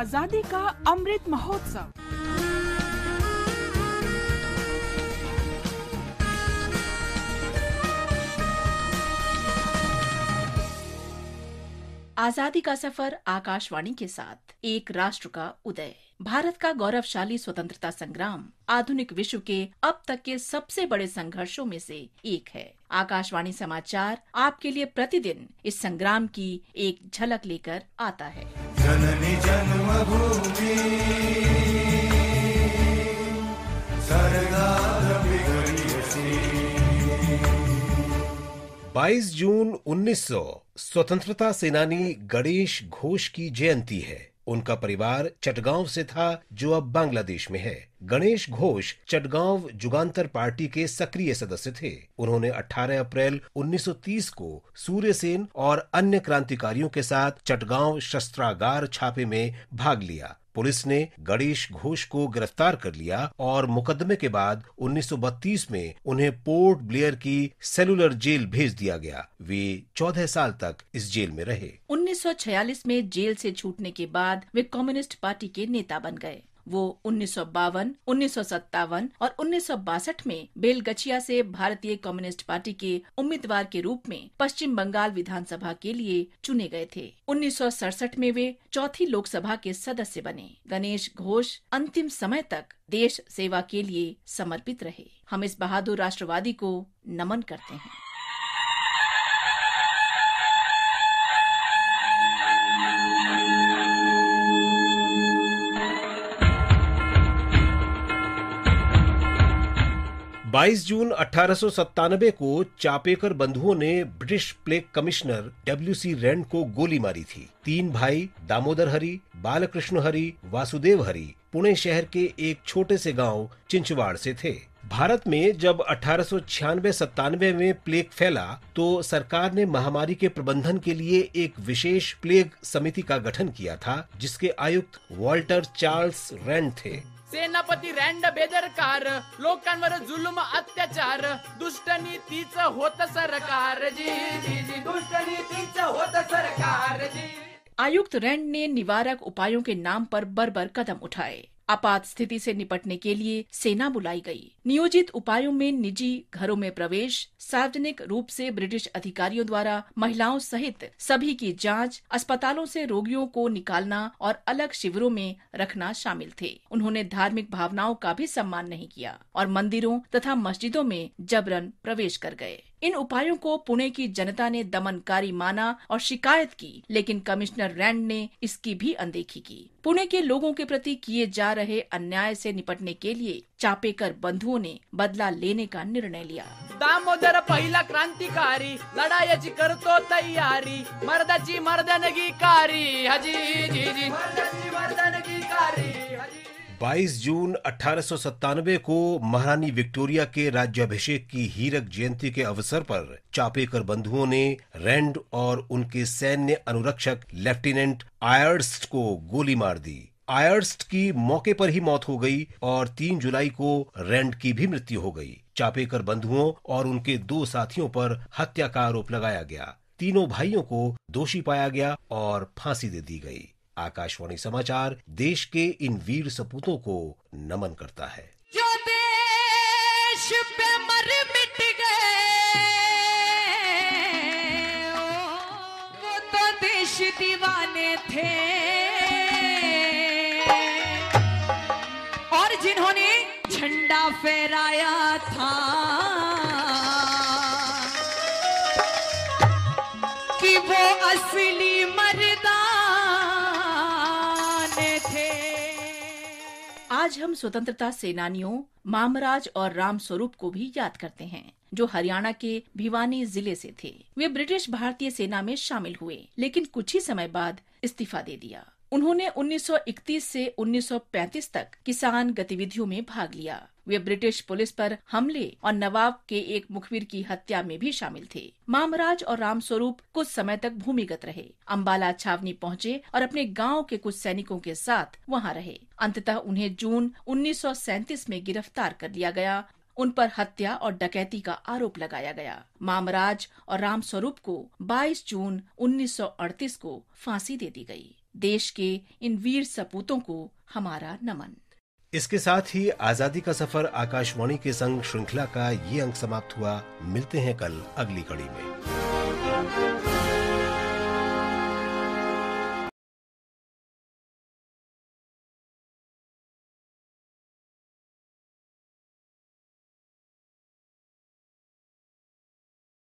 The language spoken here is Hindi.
आजादी का अमृत महोत्सव। आजादी का सफर आकाशवाणी के साथ एक राष्ट्र का उदय। भारत का गौरवशाली स्वतंत्रता संग्राम आधुनिक विश्व के अब तक के सबसे बड़े संघर्षों में से एक है। आकाशवाणी समाचार आपके लिए प्रतिदिन इस संग्राम की एक झलक लेकर आता है। जननी जन्मभूमि सरदार बिगड़ी 22 जून 1900 स्वतंत्रता सेनानी गणेश घोष की जयंती है। उनका परिवार चटगांव से था, जो अब बांग्लादेश में है। गणेश घोष चटगांव जुगांतर पार्टी के सक्रिय सदस्य थे। उन्होंने 18 अप्रैल 1930 को सूर्यसेन और अन्य क्रांतिकारियों के साथ चटगांव शस्त्रागार छापे में भाग लिया। पुलिस ने गणेश घोष को गिरफ्तार कर लिया और मुकदमे के बाद 1932 में उन्हें पोर्ट ब्लेयर की सेलुलर जेल भेज दिया गया। वे 14 साल तक इस जेल में रहे। 1946 में जेल से छूटने के बाद वे कम्युनिस्ट पार्टी के नेता बन गए। वो 1952, 1957 और 1962 में बेलगछिया से भारतीय कम्युनिस्ट पार्टी के उम्मीदवार के रूप में पश्चिम बंगाल विधानसभा के लिए चुने गए थे। 1967 में वे चौथी लोकसभा के सदस्य बने। गणेश घोष अंतिम समय तक देश सेवा के लिए समर्पित रहे। हम इस बहादुर राष्ट्रवादी को नमन करते हैं। 22 जून 1897 को चापेकर बंधुओं ने British plague commissioner W.C. Rand को गोली मारी थी। 3 भाई दामोदर हरि, बालकृष्ण हरि, वासुदेव हरि पुणे शहर के एक छोटे से गांव चिंचवाड़ से थे। भारत में जब 1896-97 में प्लेग फैला तो सरकार ने महामारी के प्रबंधन के लिए एक विशेष प्लेग समिति का गठन किया था, जिसके आयुक्त वॉल्टर चार्ल्स रैंड थे। सेनापती रँड बेदरकार, लोकांवर जुलूम अत्याचार, दुष्ट नीतीचं होत सरकार जी जी जी, दुष्ट नीतीचं होत सरकार जी। आयुक्त रैंड ने निवारक उपायों के नाम पर बर्बर कदम उठाए। आपात स्थिति से निपटने के लिए सेना बुलाई गई। नियोजित उपायों में निजी घरों में प्रवेश, सार्वजनिक रूप से ब्रिटिश अधिकारियों द्वारा महिलाओं सहित सभी की जांच, अस्पतालों से रोगियों को निकालना और अलग शिविरों में रखना शामिल थे। उन्होंने धार्मिक भावनाओं का भी सम्मान नहीं किया और मंदिरों तथा मस्जिदों में जबरन प्रवेश कर गए। इन उपायों को पुणे की जनता ने दमनकारी माना और शिकायत की, लेकिन कमिश्नर रैंड ने इसकी भी अनदेखी की। पुणे के लोगों के प्रति किए जा रहे अन्याय से निपटने के लिए चापेकर बंधुओं ने बदला लेने का निर्णय लिया। दामोदर पहिला क्रांतिकारी, लढाईची करतो तयारी, मर्दाची मर्दनगी कारी हजी जी जी, मर्दाची मर्दनगी कारी हजी। 22 जून 1897 को महारानी विक्टोरिया के राज्याभिषेक की हीरक जयंती के अवसर पर चापेकर बंधुओं ने रैंड और उनके सैन्य अनुरक्षक लेफ्टिनेंट आयर्स्ट को गोली मार दी। आयर्स्ट की मौके पर ही मौत हो गई और 3 जुलाई को रैंड की भी मृत्यु हो गई। चापेकर बंधुओं और उनके 2 साथियों पर हत्या का आरोप लगाया गया। तीनों भाइयों को दोषी पाया गया और फांसी दे दी गई। आकाशवाणी समाचार देश के इन वीर सपूतों को नमन करता है। जो देश पे मर मिट गए वो तो देश दीवाने थे, और जिन्होंने झंडा फहराया था कि वो असली मर्दान थे। आज हम स्वतंत्रता सेनानियों मामराज और राम स्वरूप को भी याद करते हैं, जो हरियाणा के भिवानी जिले से थे। वे ब्रिटिश भारतीय सेना में शामिल हुए, लेकिन कुछ ही समय बाद इस्तीफा दे दिया। उन्होंने 1931 से 1935 तक किसान गतिविधियों में भाग लिया। वे ब्रिटिश पुलिस पर हमले और नवाब के एक मुखबिर की हत्या में भी शामिल थे। मामराज और रामस्वरूप कुछ समय तक भूमिगत रहे। अंबाला छावनी पहुंचे और अपने गांव के कुछ सैनिकों के साथ वहां रहे। अंततः उन्हें जून 1937 में गिरफ्तार कर लिया गया। उन पर हत्या और डकैती का आरोप लगाया गया। मामराज और रामस्वरूप को 22 जून 1938 को फांसी दे दी गई। देश के इन वीर सपूतों को हमारा नमन। इसके साथ ही आजादी का सफर आकाशवाणी के संग श्रृंखला का ये अंक समाप्त हुआ। मिलते हैं कल अगली कड़ी में।